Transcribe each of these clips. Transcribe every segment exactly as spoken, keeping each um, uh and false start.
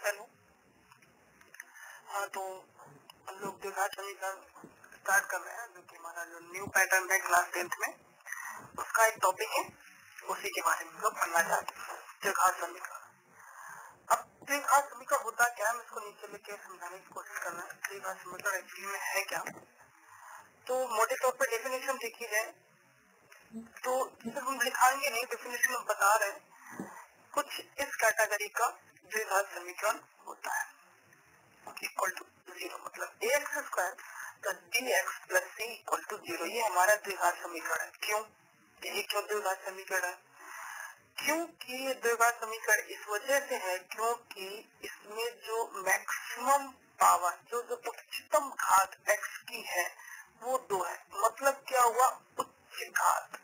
Hello. हाँ, तो हम लोग द्विघात समीकरण स्टार्ट कर रहे हैं, जो कि हमारा जो न्यू पैटर्न है क्लास टेंथ में, उसका एक टॉपिक है, उसी के बारे में हम लोग पढ़ना चाहते हैं, द्विघात समीकरण। अब द्विघात समीकरण होता क्या है, मैं इसको नीचे लेके समझाने की कोशिश कर रहा हूँ। द्विघात समीकरण एक्चुअली में है क्या? तो मोटे तौर पर डेफिनेशन देखी जाए तो जब हम लिखाएंगे नहीं, डेफिनेशन में बता रहे हैं, कुछ इस कैटेगरी का द्विघात समीकरण होता है, इक्वल टू जीरो, मतलब A x square plus B x plus C equal to zero. ये हमारा द्विघात समीकरण है। क्यों? ये क्यों द्विघात समीकरण है? क्योंकि ये द्विघात समीकरण इस वजह से है क्योंकि इसमें जो मैक्सिमम पावर, जो जो उच्चतम घात एक्स की है वो दो है। मतलब क्या हुआ? उच्च घात।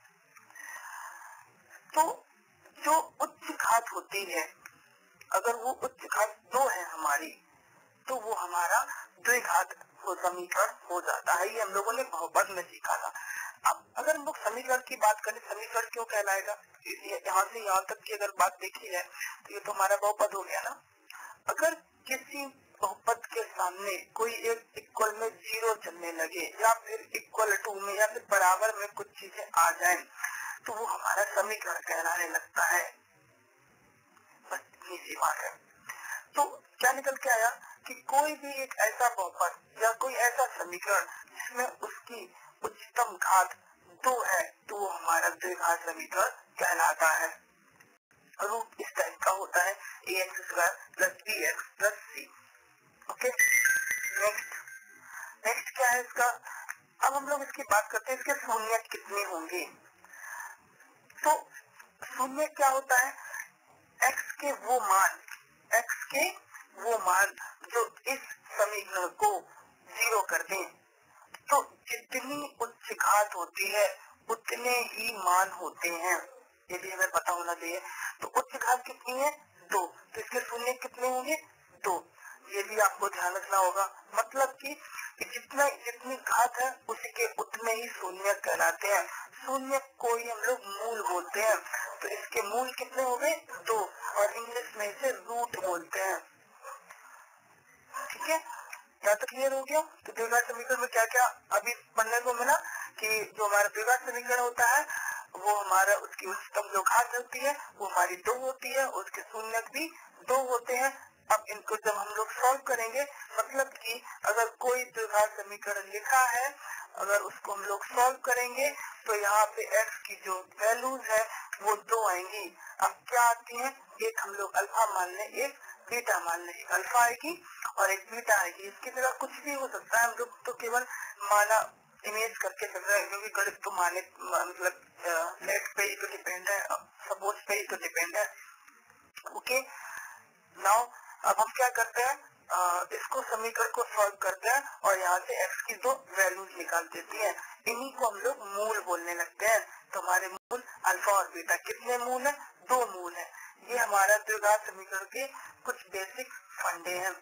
तो जो उच्च घात होती है, अगर वो उच्च घात दो है हमारी, तो वो हमारा द्विघात समीकरण हो जाता है। ये हम लोगों ने बहुपद में सीखा था। अब अगर हम लोग समीकरण की बात करें, समीकरण क्यों कहलाएगा? यहाँ से यहाँ तक की अगर बात देखी जाए तो ये तो हमारा बहुपद हो गया ना। अगर किसी बहुपद के सामने कोई एक इक्वल में जीरो चलने लगे या फिर इक्वल टू में या फिर बराबर में कुछ चीजें आ जाएं, तो वो हमारा समीकरण कहलाने लगता है। बस इतनी सी बात है। तो क्या निकल के आया कि कोई भी एक ऐसा बहुपद या कोई ऐसा समीकरण जिसमें उसकी उच्चतम घात दो है, तो वो हमारा द्विघात समीकरण कहलाता है। रूप इस टाइप का होता है, a x square plus B x plus c. Okay, next next क्या है इसका? अब हम लोग इसकी बात करते हैं, इसके शून्य कितने होंगे। तो शून्य क्या होता है? एक्स के वो मान एक्स के वो मान जो इस समीकरण को जीरो कर दें। तो जितनी उच्च घात होती है उतने ही मान होते हैं, ये भी हमें पता होना चाहिए। तो उच्च घात कितनी है? दो। तो इसके शून्य कितने होंगे? दो। ये भी आपको ध्यान रखना होगा। मतलब कि जितना जितनी घात है उसके उतने ही शून्य कहलाते हैं। शून्य को ही हम लोग मूल बोलते हैं। तो इसके मूल कितने हो गए? दो, और इंग्लिश में इसे रूट बोलते हैं। ठीक है, क्या तो क्लियर हो गया? तो द्विघात समीकरण में क्या क्या अभी पढ़ने को मिला कि जो हमारा द्विघात समीकरण होता है वो हमारा उसकी उच्चतम जो घात होती है वो हमारी दो होती है, उसके शून्य भी दो होते हैं। अब इनको जब हम लोग सॉल्व करेंगे, मतलब कि अगर कोई द्विघात समीकरण लिखा है, अगर उसको हम लोग सॉल्व करेंगे तो यहाँ पे x की जो वैल्यूज है वो दो आएंगी। अब क्या आती है? एक हम लोग अल्फा मान लें, एक बीटा मान लें। एक अल्फा आएगी और एक बीटा आएगी। इसकी जगह कुछ भी हो सकता है, हम लोग तो केवल माना इमेज करके चल रहे हैं, क्योंकि गणित तो माने मतलब लेट पे ही तो डिपेंड है, सपोज पे ही तो डिपेंड है। ओके, नाउ अब हम क्या करते हैं, आ, इसको समीकरण को सॉल्व करते हैं और यहाँ से x की दो वैल्यूज निकाल देती हैं। इन्हीं को हम लोग मूल बोलने लगते हैं। तो हमारे मूल अल्फा और बीटा कितने मूल है? दो मूल है। ये हमारा द्विघात समीकरण के कुछ बेसिक फंडे हैं।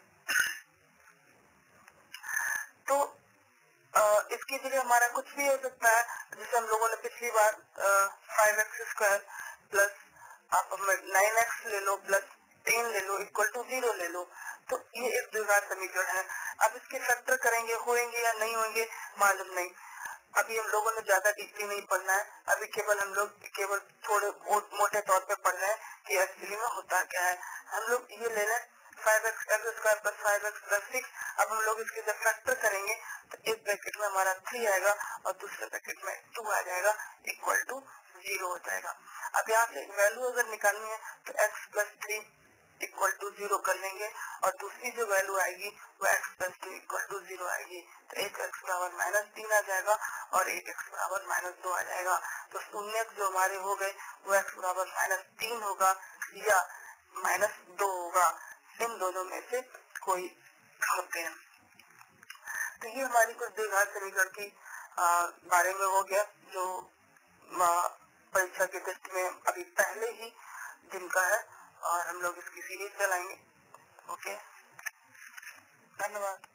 तो आ, इसके लिए हमारा कुछ भी हो सकता है, जैसे हम लोगों ने पिछली बार फाइव एक्स स्क्वायर प्लस आप नाइन एक्स ले लो प्लस टेन ले लो इक्वल टू जीरो ले लो। तो ये एक द्विघात समीकरण है। अब इसके फैक्टर करेंगे, होंगे या नहीं होंगे मालूम नहीं। अभी हम लोगों ने ज्यादा डीपली नहीं पढ़ना है। अभी केवल हम लोग केवल थोड़े मोटे तौर पे पढ़ रहे हैं कि एक्चुअली में होता क्या है। हम लोग ये ले लें five x x square plus five x plus six. अब हम लोग इसके जब फैक्टर करेंगे तो एक ब्रैकेट में हमारा थ्री आएगा और दूसरे ब्रैकेट में टू आ जाएगा, इक्वल टू जीरो हो जाएगा। अब यहाँ से वैल्यू अगर निकालनी है तो x plus three equal to zero कर लेंगे और दूसरी जो वैल्यू आएगी वो x plus two equal to zero आएगी। तो एक एक्स बराबर माइनस तीन आ जाएगा और एक एक्स बराबर माइनस दो आ जाएगा। तो शून्य जो हमारे हो गए वो एक्स बराबर माइनस तीन होगा या माइनस दो होगा। इन दोनों में से कोई होते हैं। तो ये हमारी कुछ द्विघात समीकरण की आ, बारे में हो गया, जो परीक्षा के टेस्ट में अभी पहले ही दिन का है और हम लोग इसकी सीरीज चलाएंगे। ओके, धन्यवाद।